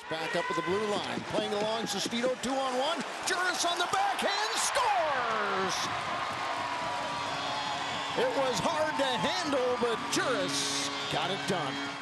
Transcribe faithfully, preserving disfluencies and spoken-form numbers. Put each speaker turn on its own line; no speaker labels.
back up at the blue line. Playing along Sestito, two on one. Jooris on the backhand, scores! It was hard to handle, but Jooris got it done.